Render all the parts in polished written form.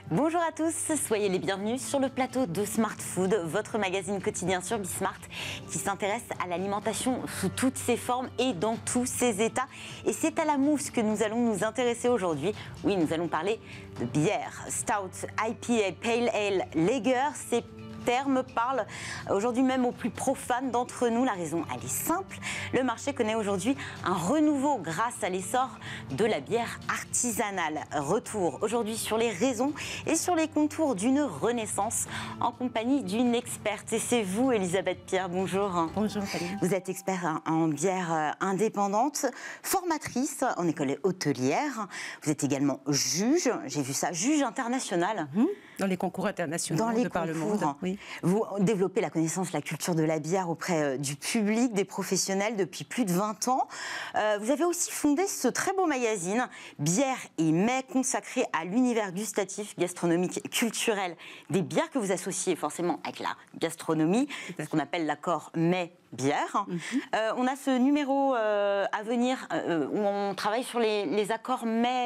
Bonjour à tous, soyez les bienvenus sur le plateau de Smart Food, votre magazine quotidien sur Bismart qui s'intéresse à l'alimentation sous toutes ses formes et dans tous ses états. Et c'est à la mousse que nous allons nous intéresser aujourd'hui. Oui, nous allons parler de bière, stout, IPA, pale ale, lager. Ces termes parlent aujourd'hui même aux plus profanes d'entre nous. La raison, elle est simple. Le marché connaît aujourd'hui un renouveau grâce à l'essor de la bière artisanale. Retour aujourd'hui sur les raisons et sur les contours d'une renaissance en compagnie d'une experte. Et c'est vous, Elisabeth Pierre, bonjour. Bonjour, Fanny. Vous êtes experte en bière indépendante, formatrice en école hôtelière. Vous êtes également juge, j'ai vu ça, juge international. Dans les concours internationaux de par le monde. Oui. Vous développez la connaissance, la culture de la bière auprès du public, des professionnels depuis plus de 20 ans. Vous avez aussi fondé ce très beau magazine, Bière et Mets, consacré à l'univers gustatif, gastronomique, culturel des bières que vous associez forcément avec la gastronomie, ce qu'on appelle l'accord Mets-bière. On a ce numéro à venir où on travaille sur les accords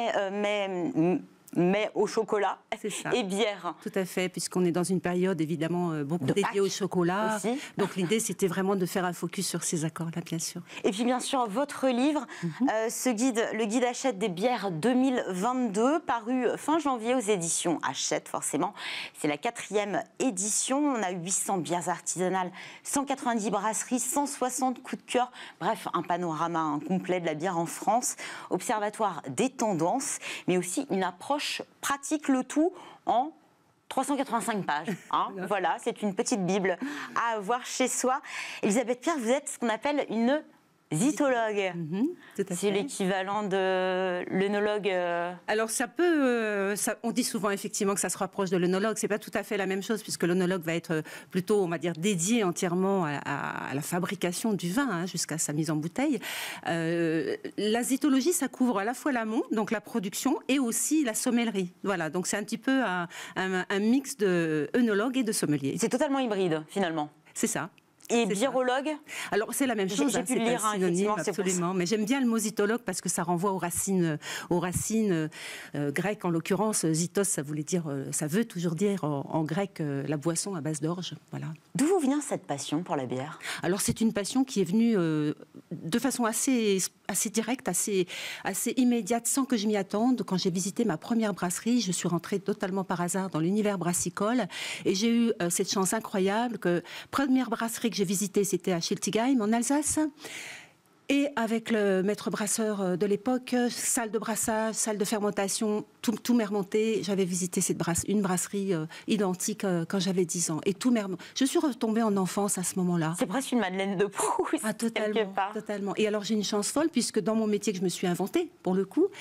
mais au chocolat et bière. Tout à fait, puisqu'on est dans une période évidemment beaucoup dédiée au chocolat. Aussi. Donc l'idée, c'était vraiment de faire un focus sur ces accords-là, bien sûr. Et puis bien sûr, votre livre, ce guide, le guide Hachette des bières 2022, paru fin janvier aux éditions Hachette, forcément. C'est la 4e édition. On a 800 bières artisanales, 190 brasseries, 160 coups de cœur. Bref, un panorama complet de la bière en France. Observatoire des tendances, mais aussi une approche pratique, le tout en 385 pages. Voilà, c'est une petite bible à avoir chez soi. Elisabeth Pierre, vous êtes ce qu'on appelle une zytologue. C'est l'équivalent de l'œnologue. Alors ça peut, on dit souvent effectivement que ça se rapproche de l'œnologue. C'est pas tout à fait la même chose puisque l'œnologue va être plutôt, on va dire, dédié entièrement à la fabrication du vin jusqu'à sa mise en bouteille. La zytologie, ça couvre à la fois l'amont, donc la production, et aussi la sommellerie. Voilà, donc c'est un petit peu un mix de œnologue et de sommelier. C'est totalement hybride finalement. C'est ça. Et birologue? Alors c'est la même chose, j'ai pu le lire, synonyme, absolument. Mais j'aime bien le mot zytologue parce que ça renvoie aux racines grecques. En l'occurrence, zytos, ça veut toujours dire en grec la boisson à base d'orge. Voilà. D'où vous vient cette passion pour la bière? Alors c'est une passion qui est venue de façon assez directe, assez immédiate, sans que je m'y attende. Quand j'ai visité ma première brasserie, je suis rentrée totalement par hasard dans l'univers brassicole et j'ai eu cette chance incroyable que première brasserie que j'ai visitée, c'était à Schiltigheim, en Alsace. Et avec le maître brasseur de l'époque, salle de brassage, salle de fermentation, tout m'est remonté. J'avais visité une brasserie identique quand j'avais 10 ans. Et tout m'est remonté. Je suis retombée en enfance à ce moment-là. C'est presque une Madeleine de Proust, quelque part. Totalement. Et alors j'ai une chance folle, puisque dans mon métier que je me suis inventée, pour le coup,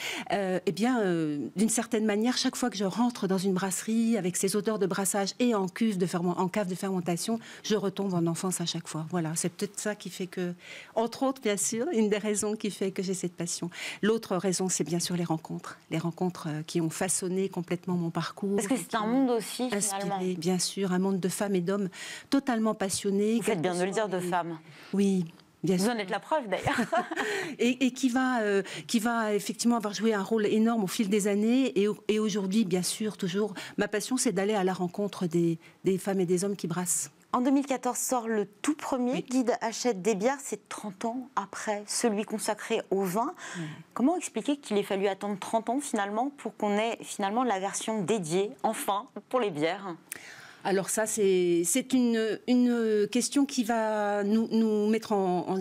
d'une certaine manière, chaque fois que je rentre dans une brasserie, avec ces odeurs de brassage et en cave de fermentation, je retombe en enfance à chaque fois. Voilà, c'est peut-être ça qui fait que, entre autres, bien sûr, une des raisons qui fait que j'ai cette passion. L'autre raison, c'est bien sûr les rencontres qui ont façonné complètement mon parcours. Parce que c'est un monde aussi, finalement. Inspiré, bien sûr, un monde de femmes et d'hommes totalement passionnés. Vous faites bien de le dire, de femmes. Oui. Bien vous sûr. en êtes la preuve d'ailleurs. et qui va effectivement avoir joué un rôle énorme au fil des années. Et aujourd'hui, bien sûr, toujours, ma passion, c'est d'aller à la rencontre des femmes et des hommes qui brassent. En 2014 sort le tout premier guide Hachette des bières, c'est 30 ans après celui consacré au vin. Comment expliquer qu'il ait fallu attendre 30 ans finalement pour qu'on ait finalement la version dédiée, enfin, pour les bières ? Alors ça, c'est une question qui va nous mettre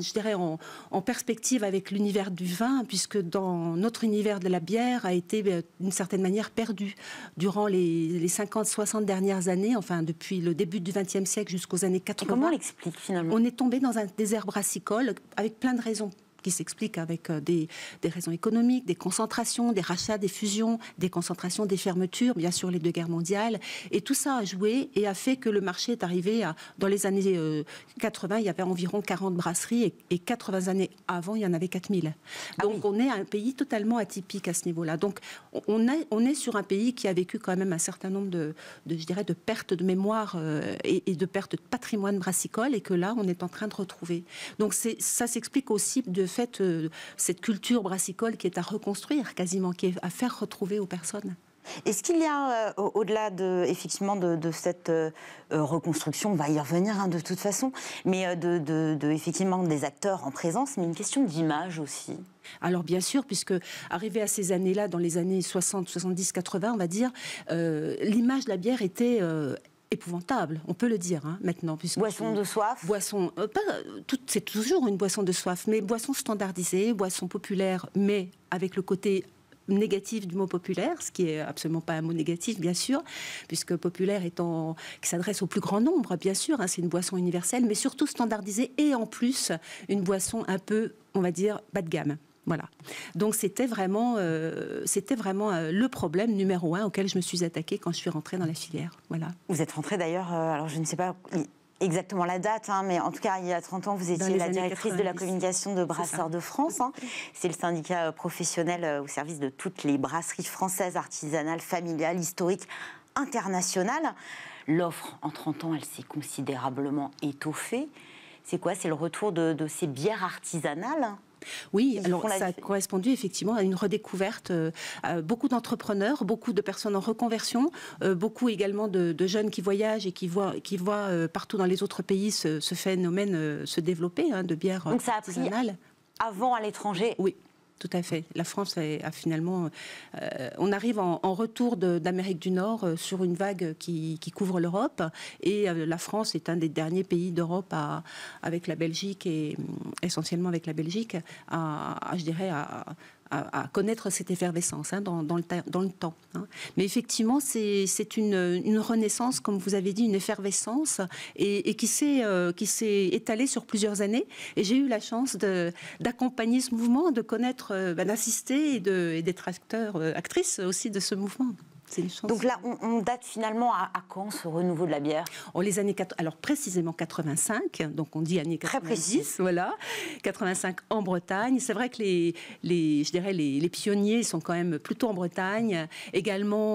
en perspective avec l'univers du vin, puisque dans notre univers de la bière a été d'une certaine manière perdu durant les 50-60 dernières années, enfin depuis le début du XXe siècle jusqu'aux années 80. Et comment on l'explique finalement ? On est tombé dans un désert brassicole avec plein de raisons qui s'explique avec des raisons économiques, des concentrations, des rachats, des fusions, des concentrations, des fermetures, bien sûr les 2 guerres mondiales. Et tout ça a joué et a fait que le marché est arrivé dans les années 80, il y avait environ 40 brasseries et 80 années avant, il y en avait 4000. Donc on est un pays totalement atypique à ce niveau-là. Donc on est sur un pays qui a vécu quand même un certain nombre de pertes de mémoire et de pertes de patrimoine brassicole et que là, on est en train de retrouver. Donc ça s'explique aussi de fait cette culture brassicole qui est à reconstruire quasiment, qui est à faire retrouver aux personnes. Est-ce qu'il y a, au-delà effectivement de cette reconstruction, on va y revenir hein, de toute façon, mais effectivement des acteurs en présence, mais une question d'image aussi? Alors bien sûr, puisque arrivé à ces années-là, dans les années 60, 70, 80, on va dire, l'image de la bière était épouvantable, on peut le dire hein, maintenant. Boisson de soif. C'est toujours une boisson de soif, mais boisson standardisée, boisson populaire, mais avec le côté négatif du mot populaire, ce qui est absolument pas un mot négatif, bien sûr, puisque populaire étant qui s'adresse au plus grand nombre, bien sûr, hein, c'est une boisson universelle, mais surtout standardisée et en plus une boisson un peu, on va dire, bas de gamme. Voilà. Donc c'était vraiment le problème numéro 1 auquel je me suis attaquée quand je suis rentrée dans la filière. Voilà. Vous êtes rentrée d'ailleurs, alors je ne sais pas exactement la date, hein, mais en tout cas, il y a 30 ans, vous étiez la directrice 90. de la communication de Brasseurs de France. Hein. C'est le syndicat professionnel au service de toutes les brasseries françaises, artisanales, familiales, historiques, internationales. L'offre, en 30 ans, elle s'est considérablement étoffée. C'est quoi? C'est le retour de ces bières artisanales? Oui, alors ça a correspondu effectivement à une redécouverte. Beaucoup d'entrepreneurs, beaucoup de personnes en reconversion, beaucoup également de jeunes qui voyagent et qui voient partout dans les autres pays ce phénomène se développer de bière artisanale. Donc ça a pris avant à l'étranger? Oui. Tout à fait. La France a finalement... on arrive en retour d'Amérique du Nord sur une vague qui couvre l'Europe. Et la France est un des derniers pays d'Europe avec la Belgique et essentiellement avec la Belgique, je dirais, à connaître cette effervescence hein, dans le temps. Hein. Mais effectivement, c'est une renaissance, comme vous avez dit, une effervescence et qui s'est étalée sur plusieurs années. Et j'ai eu la chance d'accompagner ce mouvement, de connaître, d'assister et d'être actrice aussi de ce mouvement. C'est une chance. Donc là, on date finalement à quand ce renouveau de la bière? Alors précisément 85, donc on dit années 90, voilà, 85 en Bretagne. C'est vrai que je dirais les pionniers sont quand même plutôt en Bretagne, également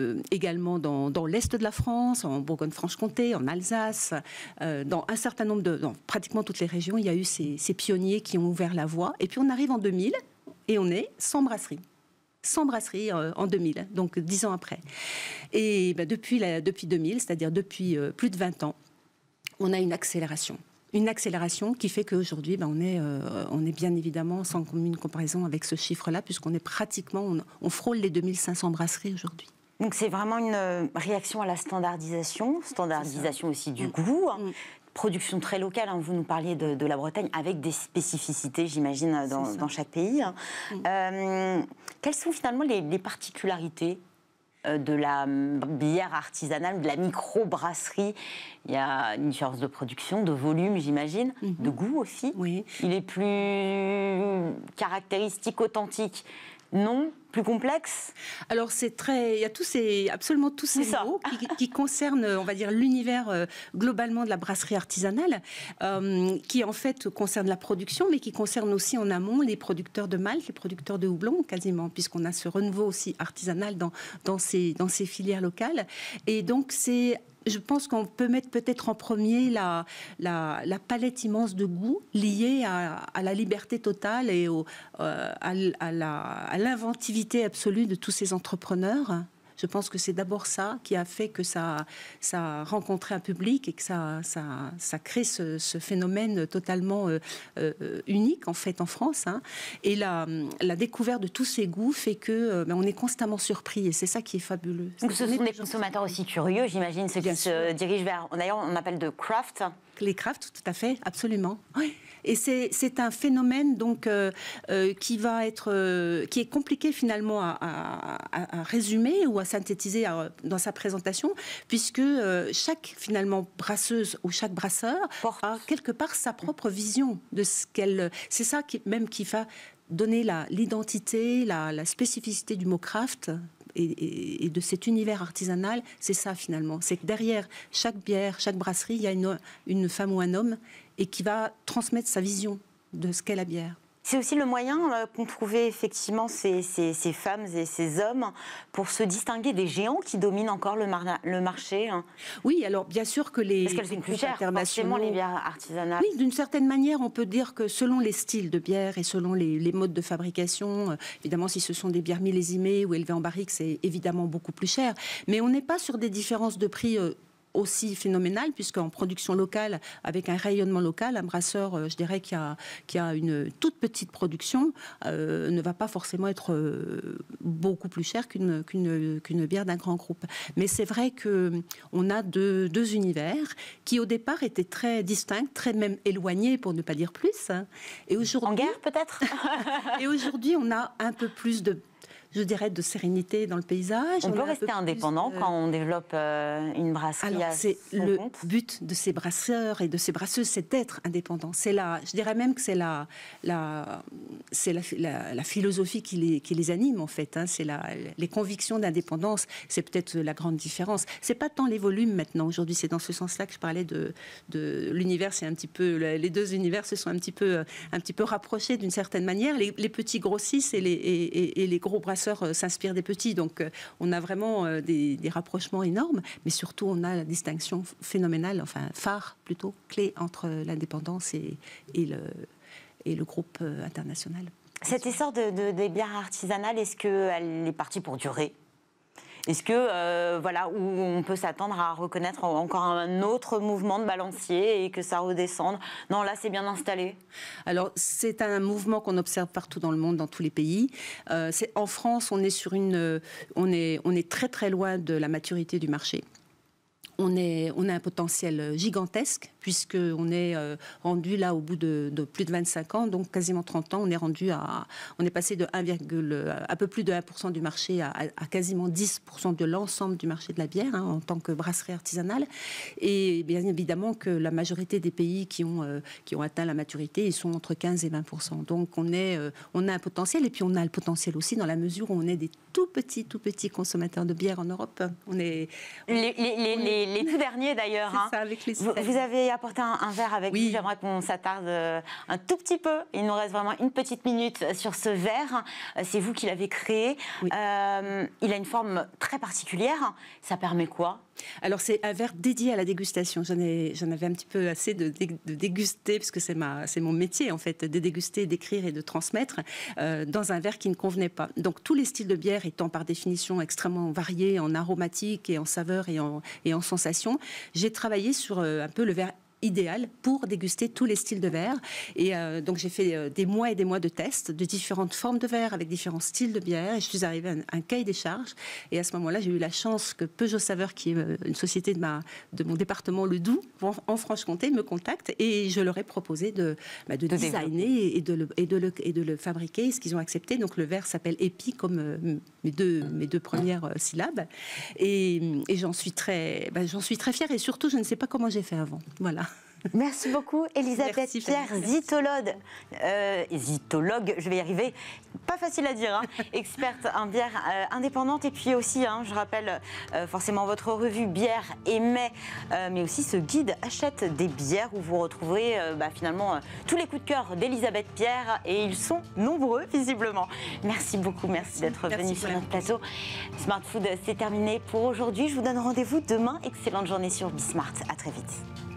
dans l'est de la France, en Bourgogne-Franche-Comté, en Alsace, dans un certain nombre dans pratiquement toutes les régions, il y a eu ces pionniers qui ont ouvert la voie. Et puis on arrive en 2000 et on est sans brasserie. Sans brasserie en 2000, donc 10 ans après. Et depuis 2000, c'est-à-dire depuis plus de 20 ans, on a une accélération. Une accélération qui fait qu'aujourd'hui, on est bien évidemment sans commune comparaison avec ce chiffre-là, puisqu'on est pratiquement, on frôle les 2500 brasseries aujourd'hui. Donc c'est vraiment une réaction à la standardisation aussi du goût. Production très locale, hein, vous nous parliez de la Bretagne, avec des spécificités, j'imagine, dans chaque pays. Quelles sont finalement les particularités de la bière artisanale, de la micro-brasserie? Il y a une différence de production, de volume, j'imagine, de goût aussi. Oui. Il est plus caractéristique, authentique. Non, plus complexe. Alors il y a absolument tous ces mots qui concernent, on va dire, l'univers globalement de la brasserie artisanale, qui en fait concerne la production, mais qui concerne aussi en amont les producteurs de malt, les producteurs de houblon, quasiment, puisqu'on a ce renouveau aussi artisanal dans ces filières locales. Et donc je pense qu'on peut mettre peut-être en premier la palette immense de goûts liée à la liberté totale et à l'inventivité absolue de tous ces entrepreneurs. Je pense que c'est d'abord ça qui a fait que ça a rencontré un public et que ça crée ce phénomène totalement unique en fait en France. Hein. Et la découverte de tous ces goûts fait que on est constamment surpris et c'est ça qui est fabuleux. Donc ce sont des consommateurs aussi curieux, j'imagine, ceux qui se dirigent vers, d'ailleurs on appelle de craft. Les crafts, tout à fait, absolument. Oui. Et c'est un phénomène donc qui est compliqué finalement à résumer ou à synthétiser dans sa présentation, puisque chaque finalement brasseuse ou chaque brasseur a quelque part sa propre vision de ce qu'elle. C'est ça qui va donner l'identité, la spécificité du mot craft. Et de cet univers artisanal, c'est ça finalement. C'est que derrière chaque bière, chaque brasserie, il y a une femme ou un homme et qui va transmettre sa vision de ce qu'est la bière. C'est aussi le moyen qu'ont trouvé effectivement ces femmes et ces hommes pour se distinguer des géants qui dominent encore le marché. Oui, alors bien sûr que les parce qu'elles sont plus chères, internationaux, forcément, les bières artisanales. Oui, d'une certaine manière, on peut dire que selon les styles de bière et selon les modes de fabrication, évidemment, si ce sont des bières millésimées ou élevées en barrique, c'est évidemment beaucoup plus cher. Mais on n'est pas sur des différences de prix aussi phénoménal, puisqu'en production locale, avec un rayonnement local, un brasseur, je dirais, qui a une toute petite production, ne va pas forcément être beaucoup plus cher qu'une bière d'un grand groupe. Mais c'est vrai qu'on a deux univers qui, au départ, étaient très distincts, très même éloignés, pour ne pas dire plus. Et en guerre, peut-être. Et aujourd'hui, on a un peu plus de sérénité dans le paysage. On peut rester indépendant quand on développe une brasserie. Alors, c'est le but de ces brasseurs et de ces brasseuses, c'est d'être indépendant. Je dirais même que c'est la philosophie qui les anime, en fait. C'est les convictions d'indépendance. C'est peut-être la grande différence. C'est pas tant les volumes maintenant. Aujourd'hui, c'est dans ce sens-là que je parlais de l'univers. C'est un petit peu, les deux univers se sont un petit peu rapprochés d'une certaine manière. Les petits grossissent et les gros brasseurs s'inspirent des petits, donc on a vraiment des rapprochements énormes, mais surtout on a la distinction phénoménale, enfin phare plutôt, clé entre l'indépendance et le groupe international. Cet essor des bières artisanales, est-ce qu'elle est partie pour durer ? Est-ce que, où on peut s'attendre à reconnaître encore un autre mouvement de balancier et que ça redescende ? Non, là, c'est bien installé. Alors, c'est un mouvement qu'on observe partout dans le monde, dans tous les pays. En France, on est très très loin de la maturité du marché. On a un potentiel gigantesque, puisqu'on est rendu là au bout de plus de 25 ans, donc quasiment 30 ans, on est passé de un peu plus de 1% du marché à quasiment 10% de l'ensemble du marché de la bière, en tant que brasserie artisanale. Et bien évidemment que la majorité des pays qui ont atteint la maturité, ils sont entre 15 et 20%. Donc on a un potentiel, et puis on a le potentiel aussi dans la mesure où on est des tout petits consommateurs de bière en Europe. Les tout derniers d'ailleurs. C'est ça, avec les vous avez apporté un verre avec vous. J'aimerais qu'on s'attarde un tout petit peu. Il nous reste vraiment une petite minute sur ce verre. C'est vous qui l'avez créé. Oui. Il a une forme très particulière. Ça permet quoi ? Alors c'est un verre dédié à la dégustation. J'en avais un petit peu assez de déguster, parce que c'est mon métier en fait, de déguster, d'écrire et de transmettre dans un verre qui ne convenait pas. Donc tous les styles de bière étant par définition extrêmement variés en aromatique et en saveur et en sensation, j'ai travaillé sur un peu le verre idéal pour déguster tous les styles de verre. Et donc j'ai fait des mois et des mois de tests de différentes formes de verre avec différents styles de bière, et je suis arrivée à un cahier des charges. Et à ce moment-là, j'ai eu la chance que Peugeot Saveur, qui est une société de mon département, le Doubs, en Franche-Comté, me contacte, et je leur ai proposé de designer et de le fabriquer, ce qu'ils ont accepté. Donc le verre s'appelle Épi, comme mes deux premières syllabes. Et j'en suis très fière, et surtout, je ne sais pas comment j'ai fait avant. Voilà. Merci beaucoup, Elisabeth Pierre, zytologue, je vais y arriver, pas facile à dire, experte en bière indépendante, et puis aussi, je rappelle forcément votre revue Bière et Mets, mais aussi ce guide Achète des bières, où vous retrouverez finalement tous les coups de cœur d'Elisabeth Pierre, et ils sont nombreux visiblement. Merci beaucoup, merci d'être venu sur notre plateau. Smart Food, c'est terminé pour aujourd'hui, je vous donne rendez-vous demain, excellente journée sur Bismart, à très vite.